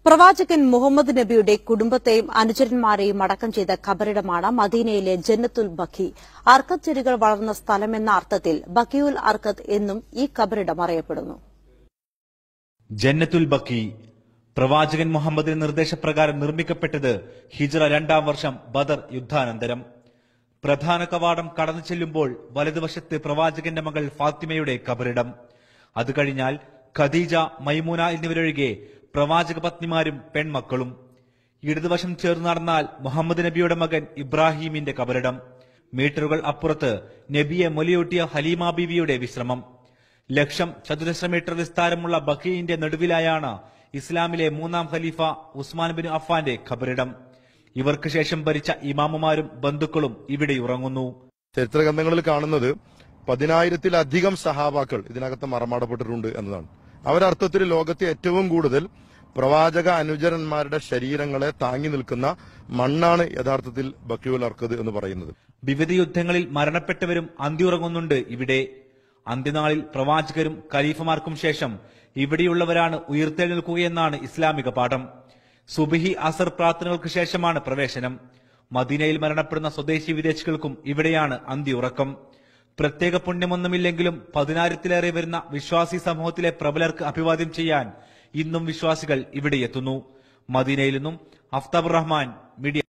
പ്രവാചകൻ മുഹമ്മദ് നബിയുടെ കുടുംബത്തെയും അനുചരന്മാരെയും അടക്കം ചെയ്ത ഖബറിടമാണ് മദീനയിലെ ജന്നത്തുൽ ബഖി. അർക്കത്ത് ചെടികൾ വളർന്ന സ്ഥലമെന്ന അർത്ഥത്തിൽ ബഖിയുൽ അർക്കത്ത് എന്നും ഈ ഖബറിടം അറിയപ്പെടുന്നു. ജന്നത്തുൽ ബഖി പ്രവാചകൻ മുഹമ്മദിന്റെ നിർദ്ദേശപ്രകാരം നിർമ്മിക്കപ്പെട്ടത് ഹിജ്റ 2-ാം വർഷം ബദർ യുദ്ധാനന്തരം. പ്രധാന കവാടം കടന്നു ചെല്ലുമ്പോൾ വലതുവശത്ത് പ്രവാചകന്റെ മകൾ ഫാത്തിമയുടെ ഖബറിടം. അത് കഴിഞ്ഞാൽ ഖദീജ, മൈമൂന എന്നിവരൊഴികെ പ്രവാചക പത്നിമാരും പെൺമക്കളും. ഇടതുവശം ചേർന്ന് നടന്നാൽ മുഹമ്മദ് നബിയുടെ മകൻ ഇബ്രാഹീമിന്റെ ഖബറിടം. മീറ്ററുകൾ അപ്പുറത്ത് നബിയെ മൊലിയൂട്ടിയ ഹലീമ ബീവിയുടെ വിശ്രമം. 1,00,000 ചതുരശ്ര മീറ്റർ വിസ്താരമുള്ള ബഖീന്റെ നടുവിലായാണ് ഇസ്ലാമിലെ 3-ാം ഖലീഫ ഉസ്മാൻ ബിൻ അഫ്ഫാന്റെ ഖബറിടം. ഇവർക്ക് ശേഷം ഭരിച്ച ഇമാമുമാരും ബന്ധുക്കളും ഇവിടെ ഉറങ്ങുന്നു. ചരിത്ര ഗ്രന്ഥങ്ങളിൽ കാണുന്നത് 10,000-ത്തിലധികം സഹാബാക്കൾ ഇതിനകത്ത് മറമാടപ്പെട്ടിട്ടുണ്ട് എന്നതാണ്. അവരർത്ഥത്തിൽ ലോകത്തെ ഏറ്റവും കൂടുതൽ പ്രവാചക അനുചരന്മാരുടെ ശരീരങ്ങളെ താങ്ങി നിൽക്കുന്ന മണ്ണാണ് യഥാർത്ഥത്തിൽ ബഖിയുൽ അർക്കദ് എന്ന് പറയുന്നത്. വിവിധ യുദ്ധങ്ങളിൽ മരണപ്പെട്ടവരും അന്തിയുറങ്ങുന്നുണ്ട് ഇവിടെ. അന്ത്യനാളിൽ പ്രവാചകരും ഖലീഫമാർക്കും ശേഷം ഇവിടെയുള്ളവരാണ് ഉയർത്തെഴുന്നേൽക്കുകയെന്നാണ് ഇസ്ലാമിക പാഠം. സുബഹി അസർ പ്രാർത്ഥനകൾക്ക് ശേഷമാണ് പ്രവേശനം. മദീനയിൽ മരണപ്പെടുന്ന സ്വദേശി വിദേശികൾക്കും ഇവിടെയാണ് അന്തിയുറക്കം. പ്രത്യേക പുണ്യമൊന്നുമില്ലെങ്കിലും 10,000-ത്തിലേറെ വരുന്ന വിശ്വാസി സമൂഹത്തിലെ പ്രബലർക്ക് അഭിവാദ്യം ചെയ്യാൻ ഇന്നും വിശ്വാസികൾ ഇവിടെയെത്തുന്നു. മദീനയിൽ നിന്നും അഫ്താബ് റഹ്മാൻ, മീഡിയ.